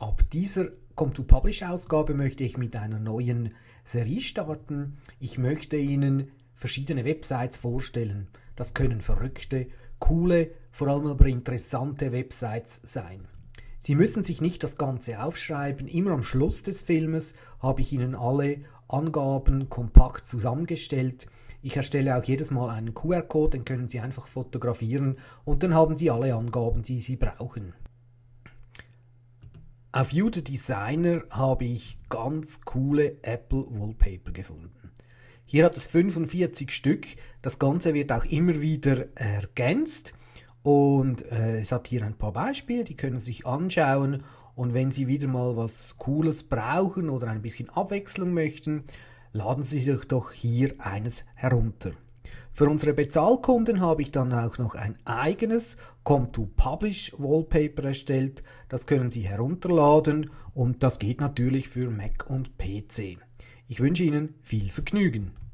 Ab dieser Come2Publish-Ausgabe möchte ich mit einer neuen Serie starten. Ich möchte Ihnen verschiedene Websites vorstellen. Das können verrückte, coole, vor allem aber interessante Websites sein. Sie müssen sich nicht das Ganze aufschreiben. Immer am Schluss des Filmes habe ich Ihnen alle Angaben kompakt zusammengestellt. Ich erstelle auch jedes Mal einen QR-Code, den können Sie einfach fotografieren und dann haben Sie alle Angaben, die Sie brauchen. Auf You the Designer habe ich ganz coole Apple Wallpaper gefunden. Hier hat es 45 Stück. Das Ganze wird auch immer wieder ergänzt und es hat hier ein paar Beispiele, die können Sie sich anschauen. Und wenn Sie wieder mal was Cooles brauchen oder ein bisschen Abwechslung möchten, laden Sie sich doch hier eines herunter. Für unsere Bezahlkunden habe ich dann auch noch ein eigenes Come2Publish Wallpaper erstellt. Das können Sie herunterladen und das geht natürlich für Mac und PC. Ich wünsche Ihnen viel Vergnügen.